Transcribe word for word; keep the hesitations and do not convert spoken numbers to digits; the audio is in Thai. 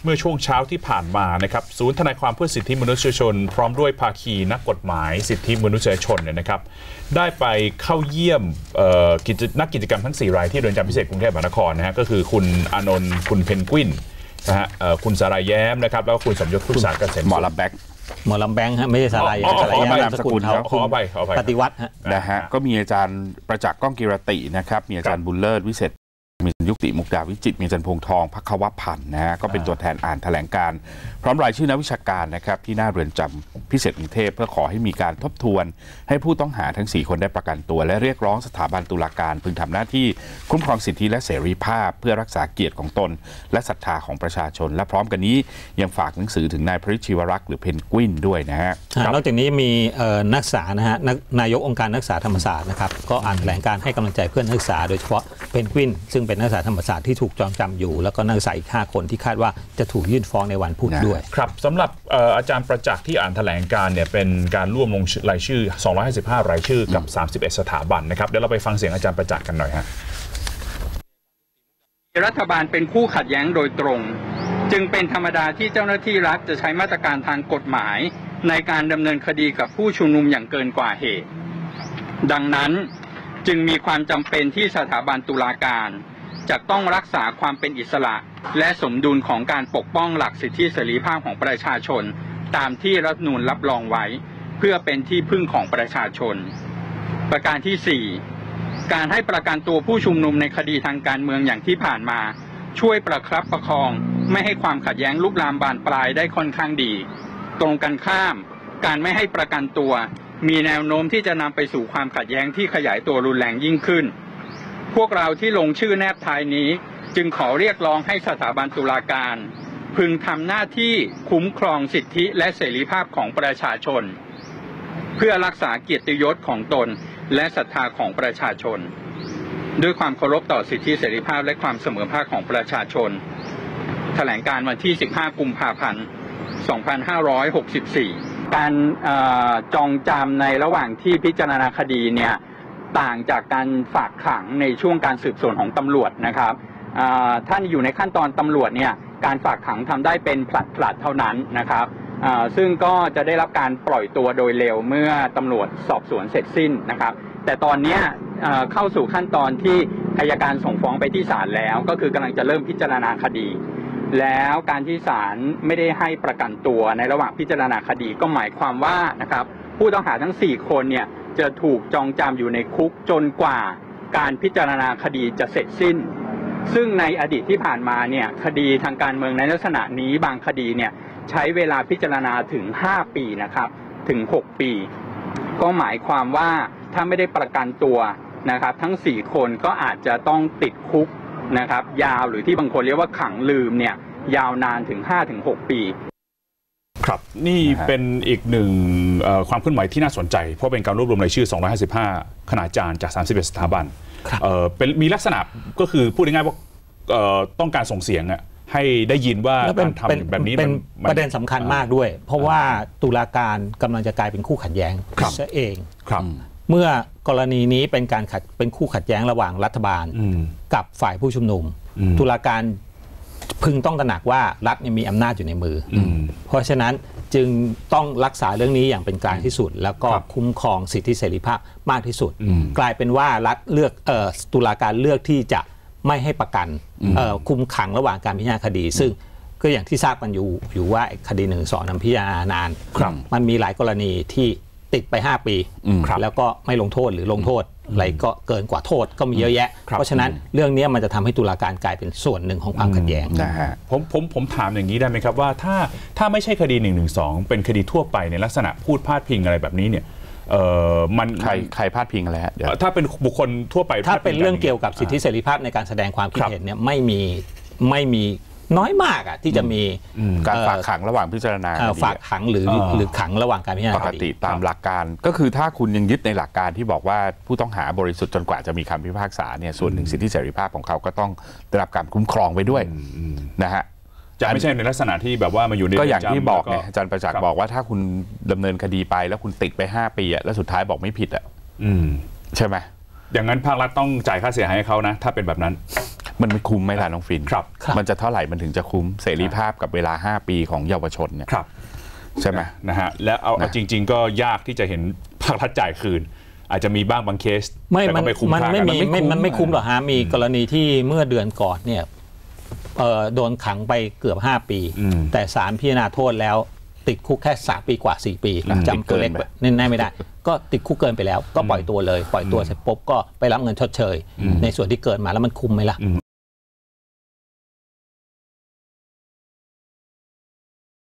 เมื่อช่วงเช้าที่ผ่านมานะครับศูนย์ทนายความเพื่อสิทธิมนุษยชนพร้อมด้วยภาคีนักกฎหมายสิทธิมนุษยชนเนี่ยนะครับได้ไปเข้าเยี่ยมนักกิจกรรมทั้งสี่รายที่เรือนจำพิเศษกรุงเทพมหานครนะฮะก็คือคุณอานนท์คุณเพนกวินนะฮะคุณสารายแย้มนะครับแล้วก็คุณสมยศพุทธศาสตร์เกษมหมอลำแบงค์หมอลำแบงค์ฮะไม่ใช่สารายสารายนามสกุลเขาขอไปขอไปปฏิวัติฮะนะฮะก็มีอาจารย์ประจักษ์ก้องกิรตินะครับมีอาจารย์บุญเลิศวิเศษมียุติมุกดาวิจิตรมีจันพงษ์ทองพักวพันธ์นะฮะก็เป็นตัวแทนอ่านแถลงการพร้อมรายชื่อนักวิชาการนะครับที่หน้าเรือนจำพิเศษกรุงเทพเพื่อขอให้มีการทบทวนให้ผู้ต้องหาทั้งสี่คนได้ประกันตัวและเรียกร้องสถาบันตุลาการพึงทำหน้าที่คุ้มครองสิทธิและเสรีภาพเพื่อรักษาเกียรติของตนและศรัทธาของประชาชนและพร้อมกันนี้ยังฝากหนังสือถึงนายพริชชีวรักษ์หรือเพนกวินด้วยนะฮะนอกจากนี้มีนักศึกษานะฮะนายกองค์การนักศึกษาธรรมศาสตร์นะครับก็อ่านแถลงการให้กำลังใจเพื่อนนักศึกษาโดยเฉพาะเพนกวินซึ่งเป็นนักศึกษาธรรมศาสตร์ที่ถูกจองจำอยู่แล้วก็นักศึกษาอีกห้าคนที่คาดว่าจะถูกยื่นฟ้องในวันพุธด้วยครับสำหรับอาจารย์ประจักษ์ที่อ่านแถลงการเนี่ยเป็นการร่วมลงรายชื่อสองร้อยห้าสิบห้ารายชื่อกับสามสิบเอ็ดสถาบันนะครับเดี๋ยวเราไปฟังเสียงอาจารย์ประจักษ์กันหน่อยฮะรัฐบาลเป็นคู่ขัดแย้งโดยตรงจึงเป็นธรรมดาที่เจ้าหน้าที่รัฐจะใช้มาตรการทางกฎหมายในการดำเนินคดีกับผู้ชุมนุมอย่างเกินกว่าเหตุดังนั้นจึงมีความจำเป็นที่สถาบันตุลาการจะต้องรักษาความเป็นอิสระและสมดุลของการปกป้องหลักสิทธิเสรีภาพของประชาชนตามที่รัฐธรรมนูญรับรองไว้เพื่อเป็นที่พึ่งของประชาชนประการที่สี่การให้ประกันตัวผู้ชุมนุมในคดีทางการเมืองอย่างที่ผ่านมาช่วยประคับประคองไม่ให้ความขัดแย้งลุกลามบานปลายได้ค่อนข้างดีตรงกันข้ามการไม่ให้ประกันตัวมีแนวโน้มที่จะนำไปสู่ความขัดแย้งที่ขยายตัวรุนแรงยิ่งขึ้นพวกเราที่ลงชื่อแนบท้ายนี้จึงขอเรียกร้องให้สถาบันตุลาการพึงทำหน้าที่คุ้มครองสิทธิและเสรีภาพของประชาชนเพื่อรักษาเกียรติยศของตนและศรัทธาของประชาชนด้วยความเคารพต่อสิทธิเสรีภาพและความเสมอภาคของประชาชนแถลงการวันที่สิบห้ากุมภาพันธ์สองพันห้าร้อยหกสิบสี่การจองจำในระหว่างที่พิจารณาคดีเนี่ยต่างจากการฝากขังในช่วงการสืบสวนของตำรวจนะครับท่านอยู่ในขั้นตอนตำรวจเนี่ยการฝากขังทำได้เป็นผลัดผลัดเท่านั้นนะครับซึ่งก็จะได้รับการปล่อยตัวโดยเร็วเมื่อตำรวจสอบสวนเสร็จสิ้นนะครับแต่ตอนนี้เข้าสู่ขั้นตอนที่อัยการส่งฟ้องไปที่ศาลแล้วก็คือกำลังจะเริ่มพิจารณาคดีแล้วการที่ศาลไม่ได้ให้ประกันตัวในระหว่างพิจารณาคดีก็หมายความว่านะครับผู้ต้องหาทั้งสี่คนเนี่ยจะถูกจองจำอยู่ในคุกจนกว่าการพิจารณาคดีจะเสร็จสิ้นซึ่งในอดีตที่ผ่านมาเนี่ยคดีทางการเมืองในลักษณะนี้บางคดีเนี่ยใช้เวลาพิจารณาถึงห้าปีนะครับถึงหกปีก็หมายความว่าถ้าไม่ได้ประกันตัวนะครับทั้งสี่คนก็อาจจะต้องติดคุกนะครับยาวหรือที่บางคนเรียกว่าขังลืมเนี่ยยาวนานถึง ห้าถึงหก ปีครับนี่เป็นอีกหนึ่งความเคลื่อนไหวที่น่าสนใจเพราะเป็นการรวบรวมรายชื่อสองร้อยห้าสิบห้าคณาจารย์จากสามสิบเอ็ดสถาบันเป็นมีลักษณะก็คือพูดง่ายๆว่าต้องการส่งเสียงอ่ะให้ได้ยินว่าการทำแบบนี้เป็นประเด็นสำคัญมากด้วยเพราะว่าตุลาการกำลังจะกลายเป็นคู่ขัดแย้งซะเองเมื่อกรณีนี้เป็นการขัดเป็นคู่ขัดแย้งระหว่างรัฐบาลกับฝ่ายผู้ชุมนุมตุลาการพึงต้องตระหนักว่ารัฐมีอำนาจอยู่ในมือเพราะฉะนั้นจึงต้องรักษาเรื่องนี้อย่างเป็นกลางที่สุดแล้วก็คุ้มครองสิทธิเสรีภาพมากที่สุดกลายเป็นว่ารัฐเลือกตุลาการเลือกที่จะไม่ให้ประกันคุมขังระหว่างการพิจารณาคดีซึ่งก็อย่างที่ทราบกันอยู่อยู่ว่าคดีหนึ่งสองนำพิจารณานานมันมีหลายกรณีที่ติดไปห้าปีแล้วก็ไม่ลงโทษหรือลงโทษอะไรก็เกินกว่าโทษก็มีเยอะแยะเพราะฉะนั้นเรื่องนี้มันจะทำให้ตุลาการกลายเป็นส่วนหนึ่งของความขัดแย้งนะฮะผมผมผมถามอย่างนี้ได้ไหมครับว่าถ้าถ้าไม่ใช่คดีหนึ่งหนึ่งสองเป็นคดีทั่วไปในลักษณะพูดพาดพิงอะไรแบบนี้เนี่ยเอ่อมันใครใครพาดพิงอะไรฮะถ้าเป็นบุคคลทั่วไปถ้าเป็นเรื่องเกี่ยวกับสิทธิเสรีภาพในการแสดงความคิดเห็นเนี่ยไม่มีไม่มีน้อยมากอ่ะที่จะมีการฝากขังระหว่างพิจารณาฝากขังหรือหรือขังระหว่างการพิจารณาปกติตามหลักการก็คือถ้าคุณยังยึดในหลักการที่บอกว่าผู้ต้องหาบริสุทธิ์จนกว่าจะมีคำพิพากษาเนี่ยส่วนหนึ่งสิทธิเสรีภาพของเขาก็ต้องได้รับการคุ้มครองไปด้วยนะฮะจะไม่ใช่ในลักษณะที่แบบว่ามาอยู่ในก็อย่างที่บอกเนี่ยอาจารย์ประจักษ์บอกว่าถ้าคุณดำเนินคดีไปแล้วคุณติดไปห้าปีอ่ะแล้วสุดท้ายบอกไม่ผิดอ่ะใช่ไหมอย่างนั้นภาครัฐต้องจ่ายค่าเสียหายให้เขานะถ้าเป็นแบบนั้นมันไม่คุ้มไหมล่ะน้องฟินครับมันจะเท่าไหร่มันถึงจะคุ้มเสรีภาพกับเวลาห้าปีของเยาวชนเนี่ยครับใช่ไหมนะฮะแล้วเอาเอาจริง ๆ ก็ยากที่จะเห็นภาครัฐจ่ายคืน อาจจะมีบ้างบางเคสไม่แต่มัก็นไม่คุ้มมันค่าไม่กันมีไม่มันไม่คุ้มหรอกฮะมีกรณีที่เมื่อเดือนก่อนเนี่ยเอ่อโดนขังไปเกือบห้าปี แต่ศาลพิจารณาโทษแล้วติดคุกแค่สามปีกว่าสี่ปีจำตัวเลขแน่ๆไม่ได้ ก็ติดคุกเกินไปแล้วก็ปล่อยตัวเลยปล่อยตัวเสร็จปุ๊บก็ไปรับเงินชดเชยในส่วนที่เกิดมาแล้วมันคุ้มไหมล่ะ